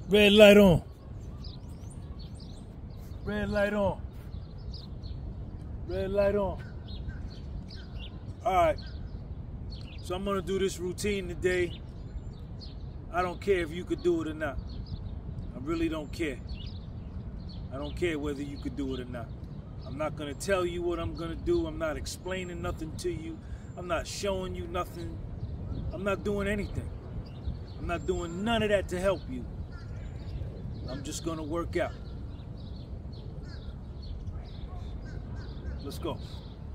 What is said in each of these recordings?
Red light on. Red light on. Red light on. Alright. So I'm gonna do this routine today. I don't care if you could do it or not. I really don't care. I don't care whether you could do it or not. I'm not gonna tell you what I'm gonna do. I'm not explaining nothing to you. I'm not showing you nothing. I'm not doing anything. I'm not doing none of that to help you. I'm just gonna work out. Let's go.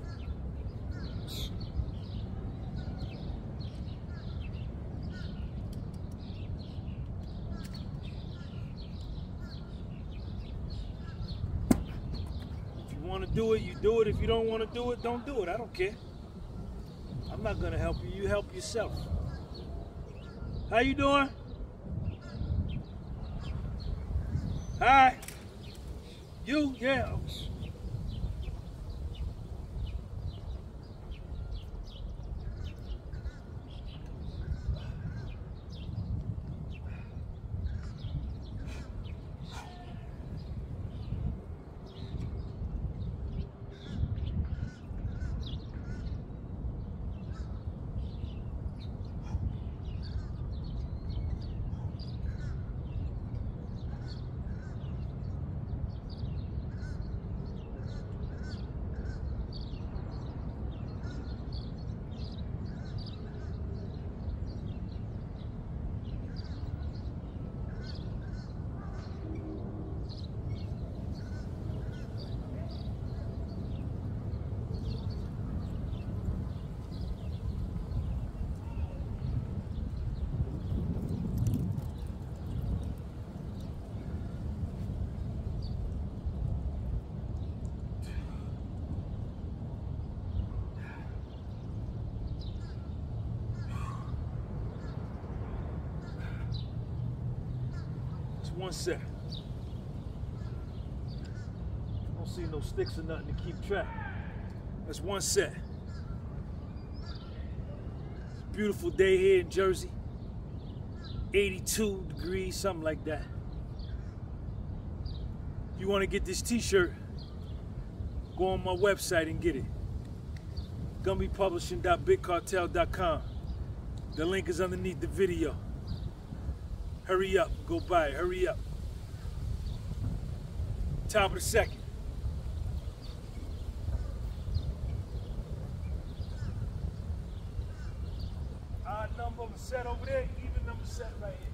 If you want to do it, you do it. If you don't want to do it, don't do it. I don't care. I'm not gonna help you. You help yourself. How you doing? Hi. You? Yeah. One set. Don't see no sticks or nothing to keep track. That's one set. It's a beautiful day here in Jersey. 82 degrees, something like that. If you want to get this t-shirt, go on my website and get it. GumbyPublishing.BigCartel.com. The link is underneath the video. Hurry up, go buy it, hurry up. Top of the second. Odd number set over there, even number set right here.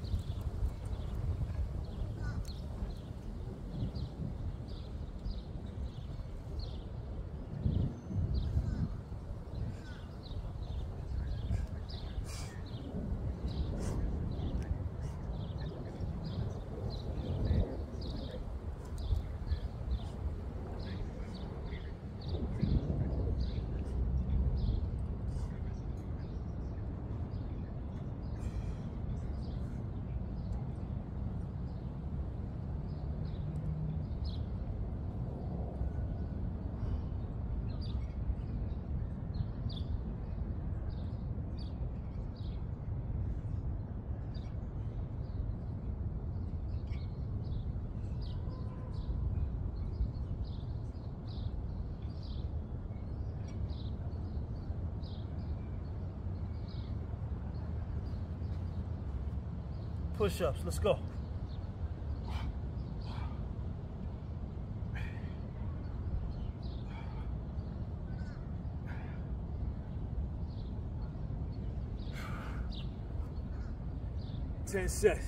Push-ups, let's go. Ten sets,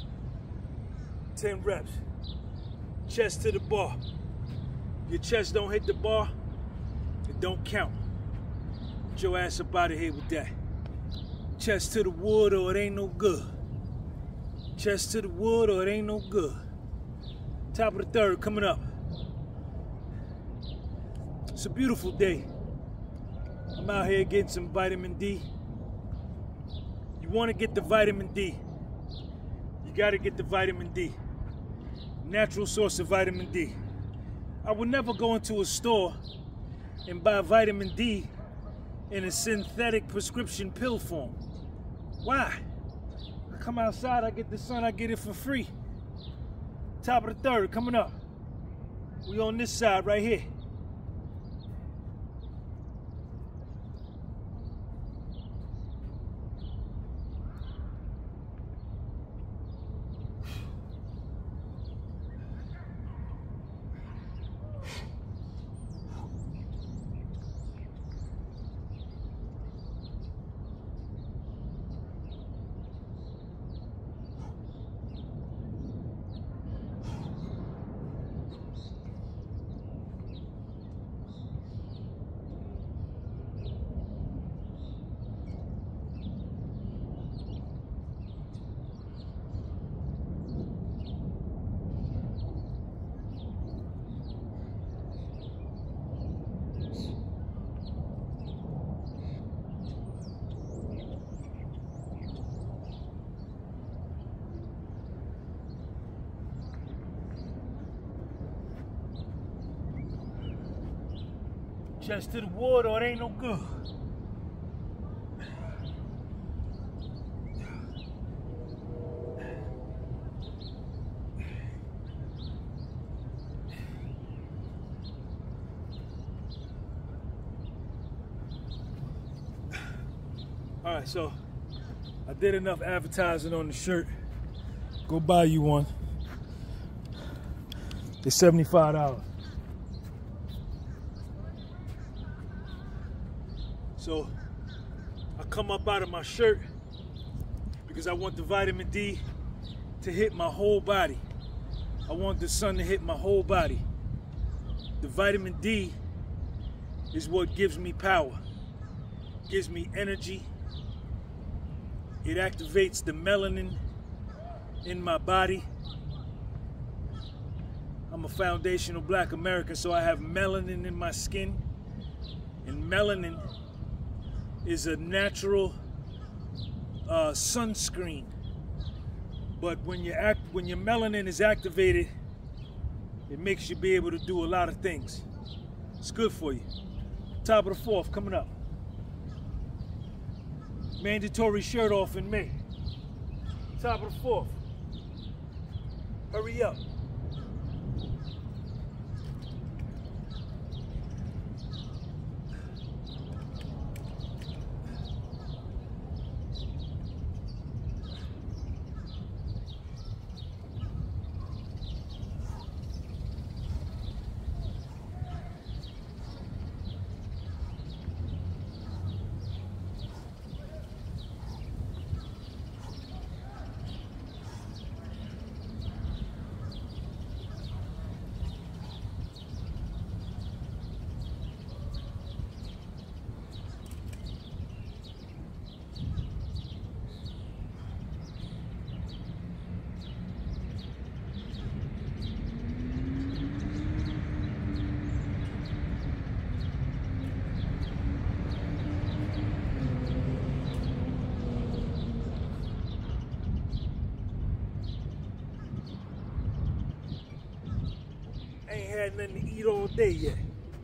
10 reps, chest to the bar. If your chest don't hit the bar, it don't count. Get your ass up out of here with that. Chest to the wood or it ain't no good. Chest to the wood or it ain't no good. Top of the third coming up. It's a beautiful day. I'm out here getting some vitamin D. You want to get the vitamin D. You got to get the vitamin D. Natural source of vitamin D. I would never go into a store and buy vitamin D in a synthetic prescription pill form. Why? I come outside, I get the sun, I get it for free. Top of the third, coming up. We on this side right here. Chest to the water, or it ain't no good. All right, so I did enough advertising on the shirt. Go buy you one. It's $75. So I come up out of my shirt because I want the vitamin D to hit my whole body. I want the sun to hit my whole body. The vitamin D is what gives me power, gives me energy. It activates the melanin in my body. I'm a foundational Black American, so I have melanin in my skin. And melanin is a natural sunscreen, but when your melanin is activated, it makes you be able to do a lot of things. It's good for you. Top of the fourth coming up. Mandatory shirt off in May. Top of the fourth. Hurry up. Ain't had nothing to eat all day yet.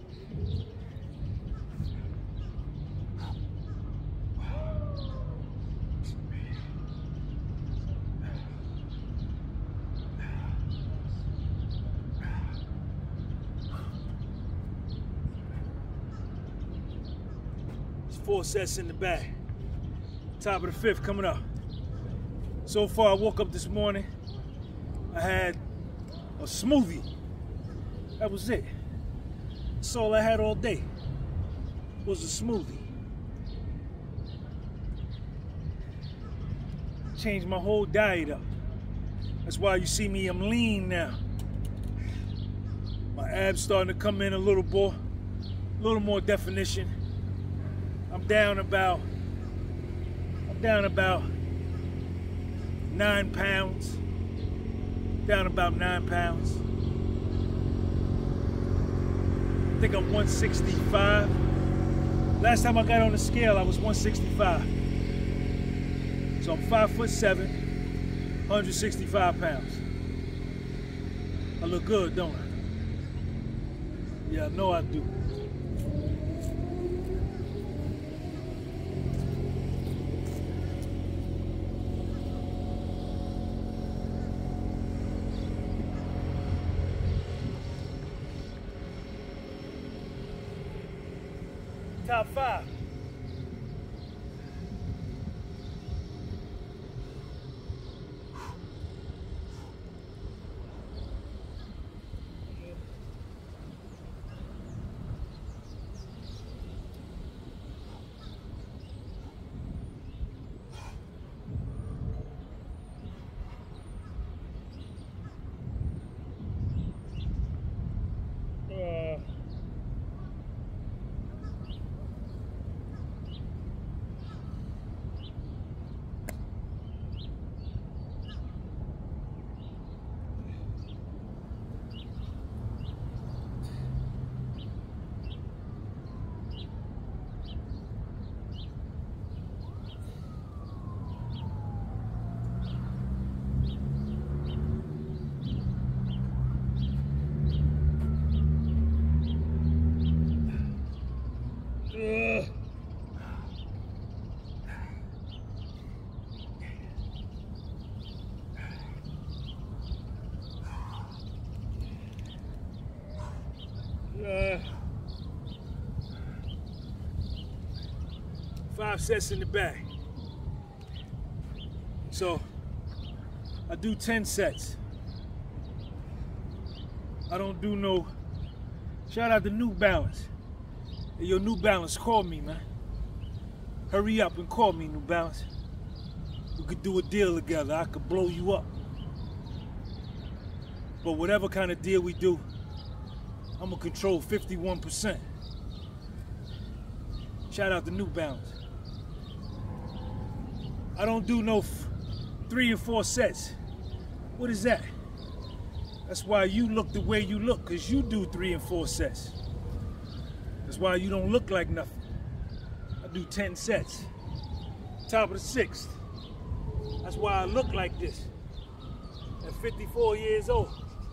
It's 4 sets in the bag. Top of the fifth coming up. So far, I woke up this morning, I had a smoothie. That was it. That's all I had all day, was a smoothie. Changed my whole diet up. That's why you see me, I'm lean now. My abs starting to come in a little more definition. I'm down about 9 pounds. Down about 9 pounds. I think I'm 165. Last time I got on the scale, I was 165. So I'm 5'7", 165 pounds. I look good, don't I? Yeah, I know I do. Top 5. Five sets in the bag. So I do 10 sets. I don't do no. Shout out to New Balance. Hey, yo, New Balance, call me, man. Hurry up and call me, New Balance. We could do a deal together. I could blow you up. But whatever kind of deal we do, I'm gonna control 51%. Shout out to New Balance. I don't do no 3 and 4 sets. What is that? That's why you look the way you look, because you do 3 and 4 sets. That's why you don't look like nothing. I do 10 sets. Top of the 6th. That's why I look like this at 54 years old.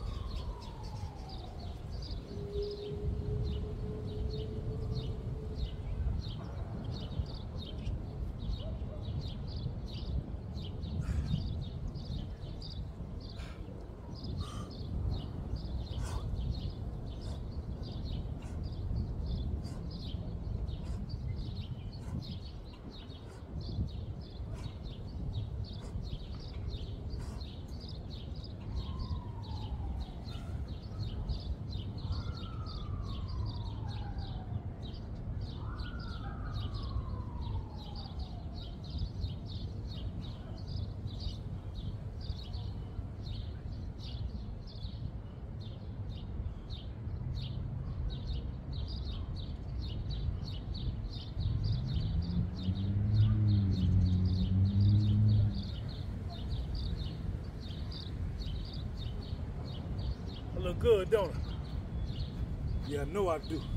I look good, don't I? Yeah, I know I do.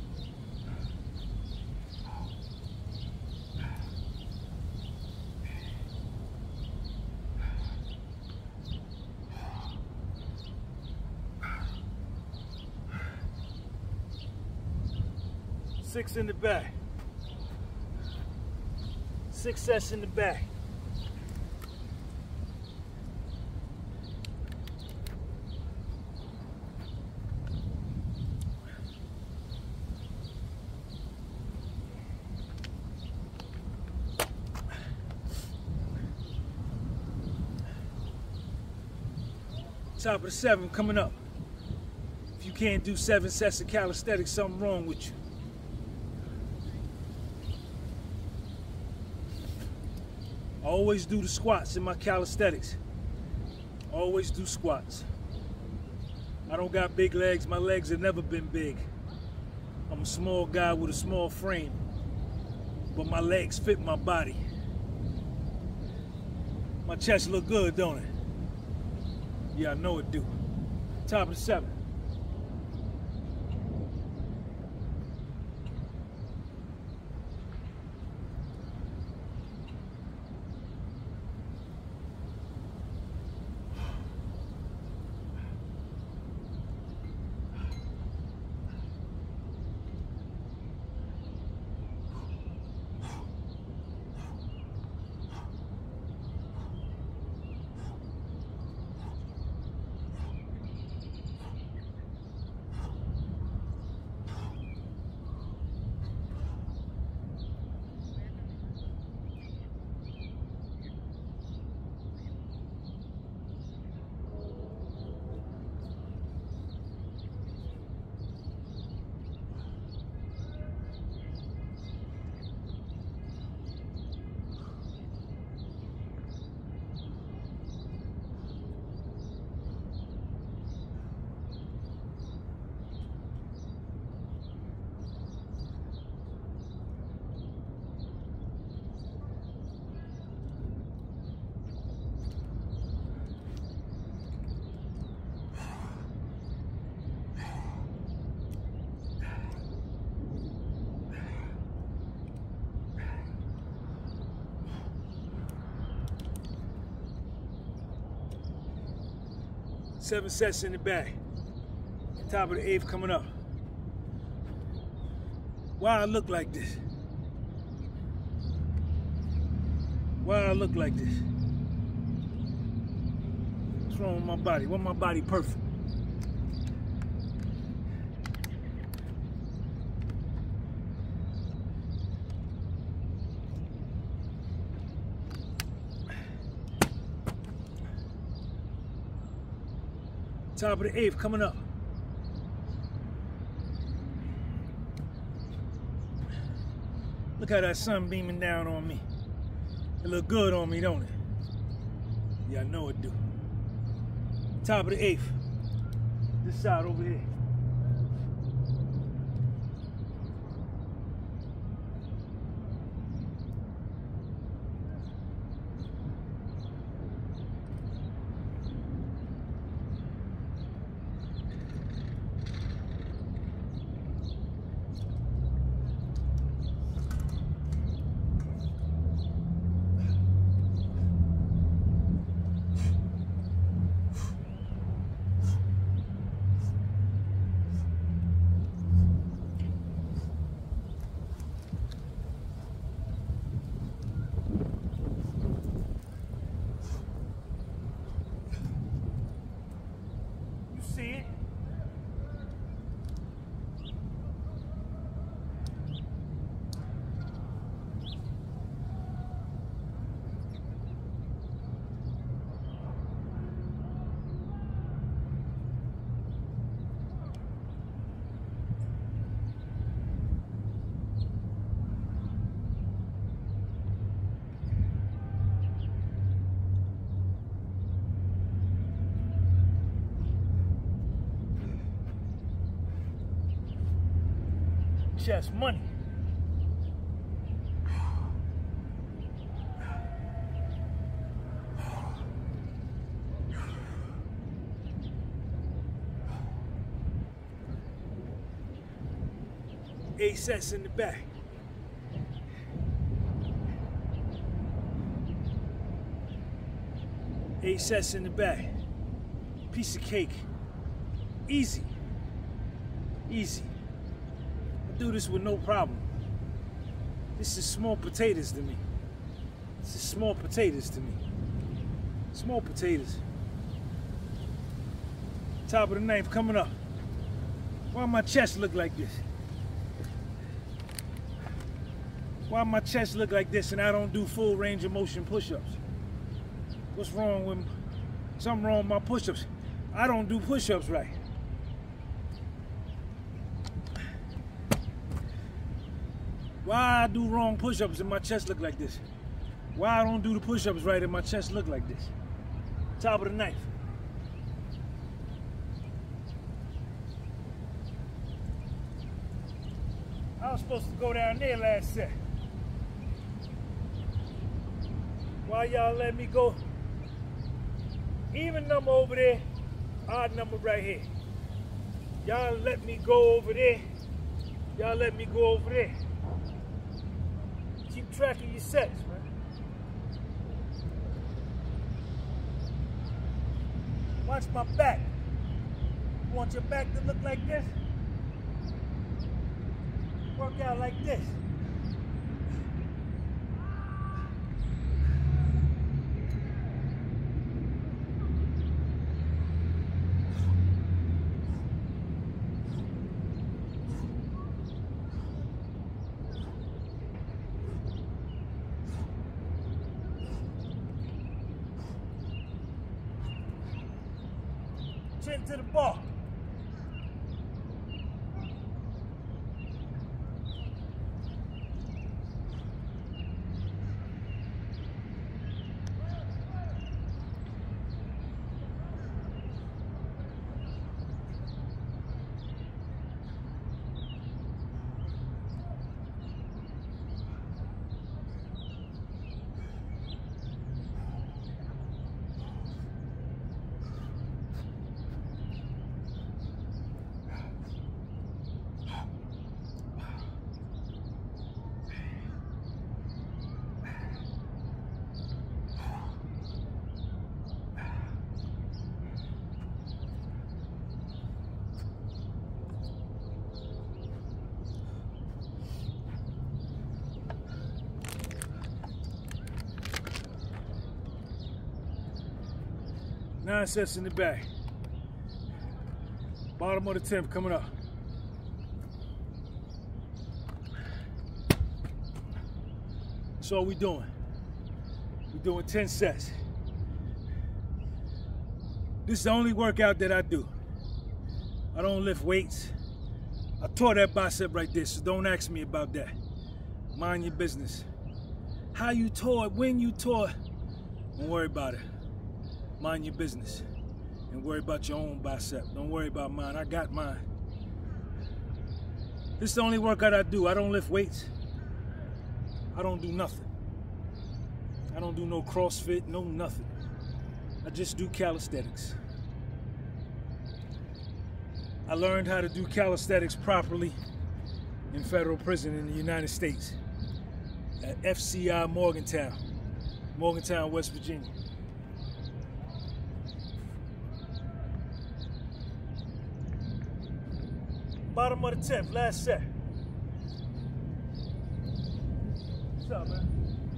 Six in the back. 6 sets in the back. Top of the 7 coming up. If you can't do 7 sets of calisthenics, something wrong with you. I always do the squats in my calisthenics. Always do squats. I don't got big legs. My legs have never been big. I'm a small guy with a small frame, but my legs fit my body. My chest look good, don't it? Yeah, I know it do. Top of the 7. 7 sets in the bag. Top of the 8th coming up. Why I look like this? Why I look like this? What's wrong with my body? Why my body perfect? Top of the 8th coming up. Look how that sun beaming down on me. It look good on me, don't it? Yeah, I know it do. Top of the 8th. This side over here. See it? Chest money. Eight sets in the back. Eight sets in the back. Piece of cake. Easy. Easy. Do this with no problem. This is small potatoes to me. This is small potatoes to me. Small potatoes. Top of the 9th coming up. Why my chest look like this? Why my chest look like this and I don't do full range of motion push-ups? What's wrong with something wrong with my push-ups? I don't do push-ups right. Why I do wrong push-ups and my chest look like this? Why I don't do the push-ups right and my chest look like this? Top of the 9th. I was supposed to go down there last set. Why y'all let me go? Even number over there, odd number right here. Y'all let me go over there. Y'all let me go over there. Keep track of your sets, man. Watch my back. You want your back to look like this? Work out like this. Chin to the bar. 9 cents in the bag. Bottom of the 10th coming up. That's all we doing. We're doing 10 sets. This is the only workout that I do. I don't lift weights. I tore that bicep right there, so don't ask me about that. Mind your business. How you tore it, when you tore it, don't worry about it. Mind your business. And worry about your own bicep. Don't worry about mine. I got mine. This is the only workout I do. I don't lift weights. I don't do nothing. I don't do no CrossFit, no nothing. I just do calisthenics. I learned how to do calisthenics properly in federal prison in the United States at FCI Morgantown, West Virginia. Bottom of the 10th, last set. What's up, man?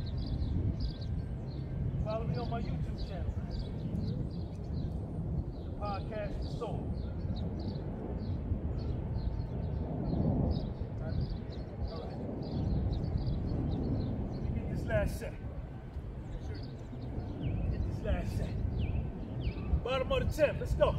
Follow me on my YouTube channel, man. The Podcast for Soul. Let me get this last set. Get this last set. Bottom of the 10th, let's go.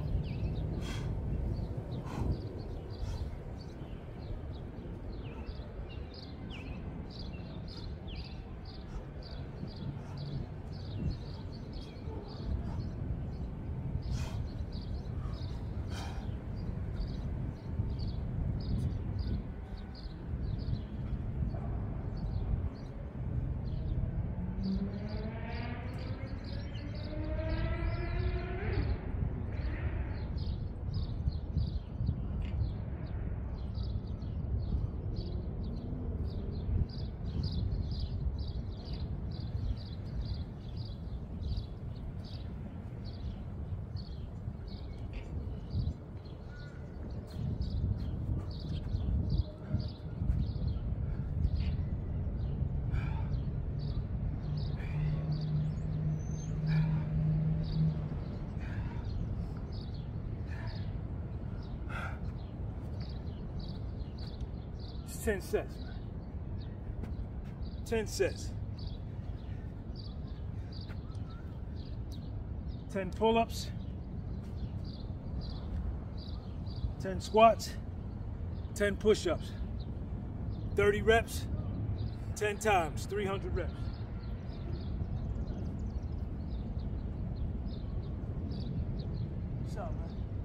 It's 10 sets, man. 10 sets. 10 pull-ups, 10 squats, 10 push-ups, 30 reps, 10 times, 300 reps. What's up, man?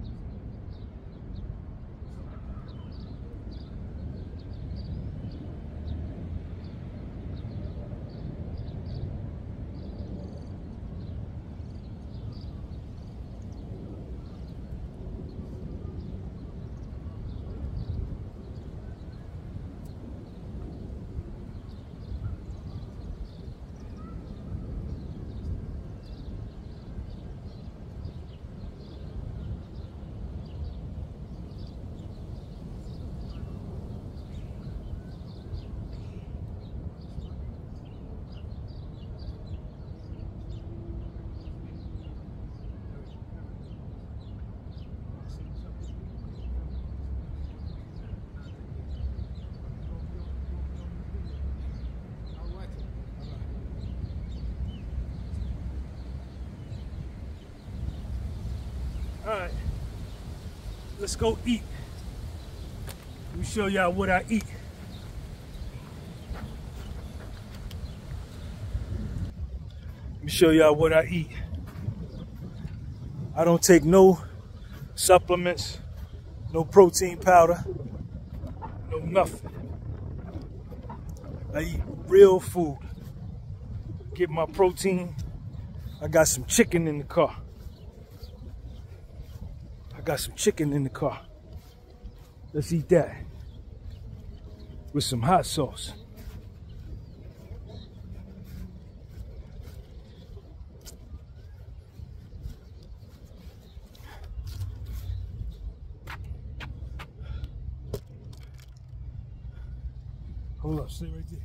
All right, let's go eat. Let me show y'all what I eat. Let me show y'all what I eat. I don't take no supplements, no protein powder, no nothing. I eat real food. Get my protein. I got some chicken in the car. Got some chicken in the car. Let's eat that with some hot sauce. Hold up, stay right there.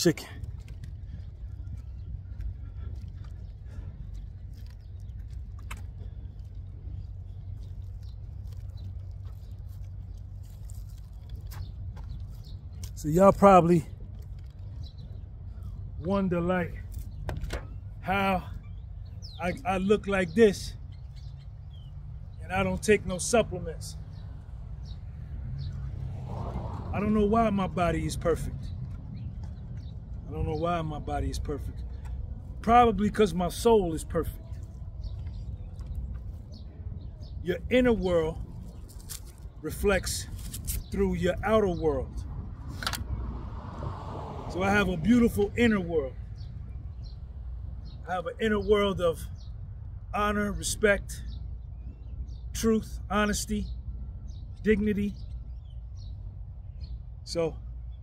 chicken. So y'all probably wonder like how I look like this and I don't take no supplements. I don't know why my body is perfect. I don't know why my body is perfect. Probably because my soul is perfect. Your inner world reflects through your outer world. So I have a beautiful inner world. I have an inner world of honor, respect, truth, honesty, dignity. So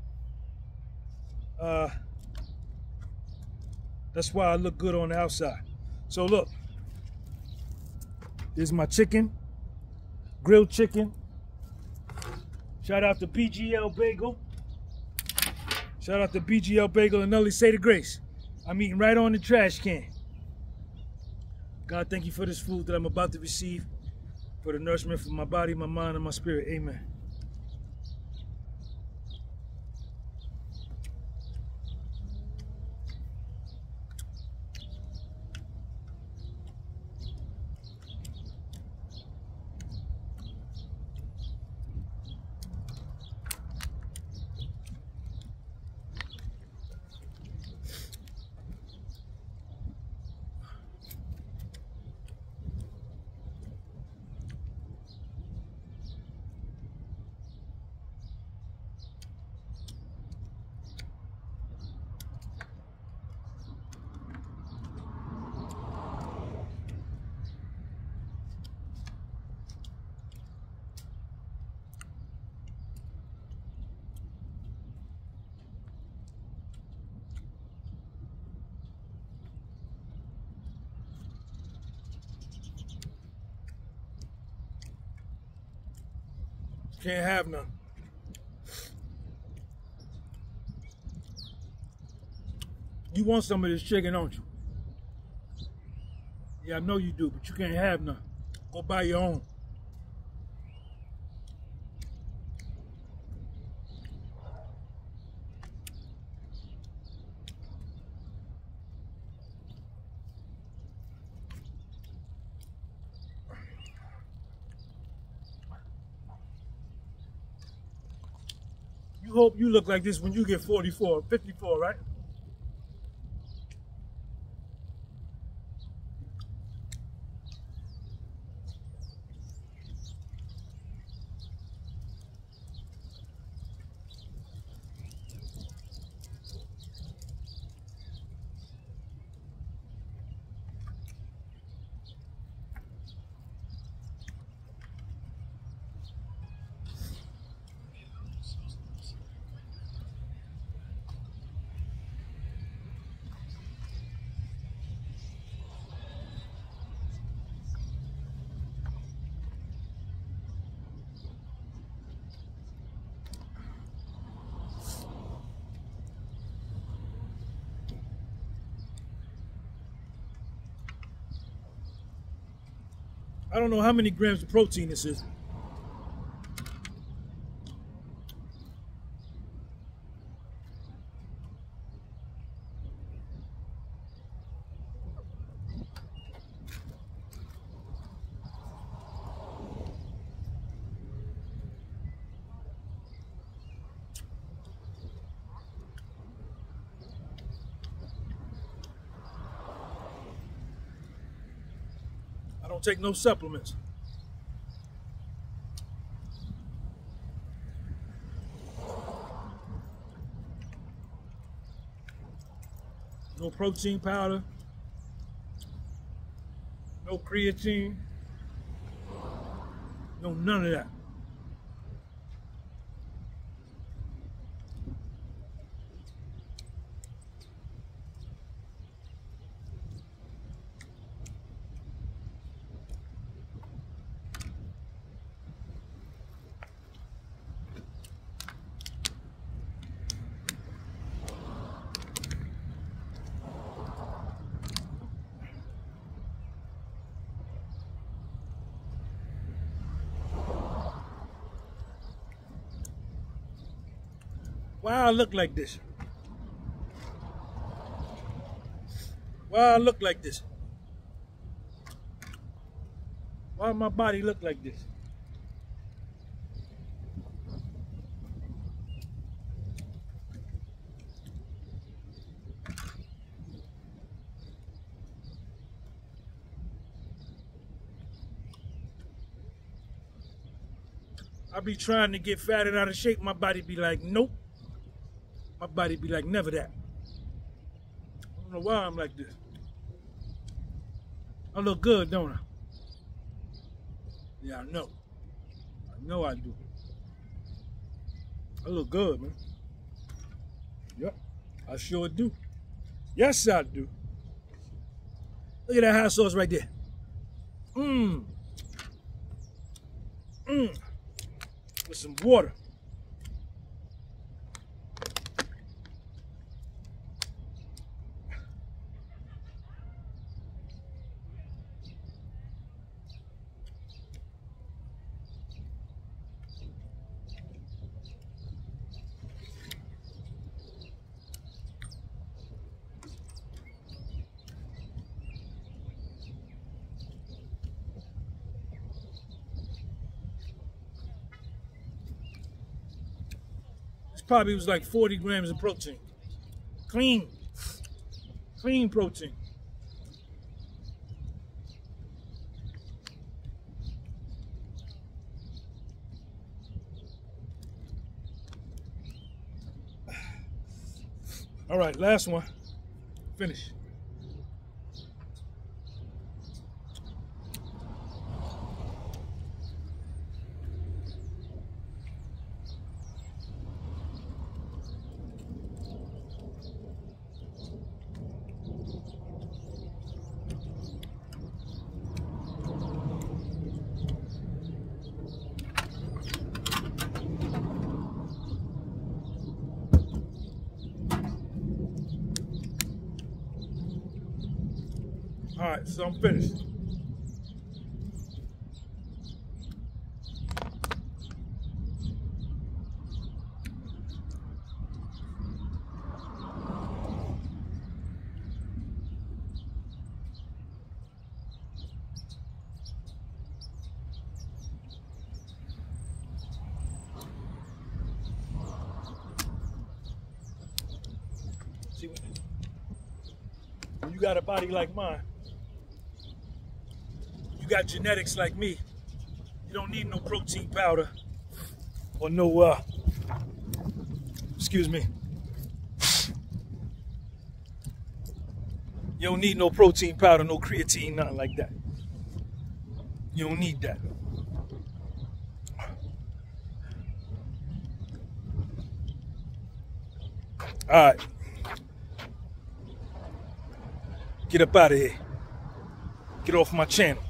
that's why I look good on the outside. So look, this is my chicken, grilled chicken. Shout out to BGL Bagel. Shout out to BGL Bagel and Nelly Say the Grace. I'm eating right on the trash can. God, thank you for this food that I'm about to receive, for the nourishment for my body, my mind, and my spirit. Amen. Can't have none. You want some of this chicken, don't you? Yeah, I know you do, but you can't have none. Go buy your own. You hope you look like this when you get 44, 54, right? I don't know how many grams of protein this is. I don't take no supplements. No protein powder. No creatine. No, none of that. Why I look like this? Why I look like this? Why my body look like this? I be trying to get fat and out of shape. My body be like, nope. My body be like, never that. I don't know why I'm like this. I look good, don't I? Yeah, I know. I know I do. I look good, man. Yep, I sure do. Yes, I do. Look at that hot sauce right there. Mmm. Mmm. With some water. Probably was like 40 grams of protein. Clean protein. All right, last one. Finish. All right, so I'm finished. See, when you got a body like mine, you got genetics like me, you don't need no protein powder or no, excuse me. You don't need no protein powder, no creatine, nothing like that. You don't need that. All right. Get up out of here. Get off my channel.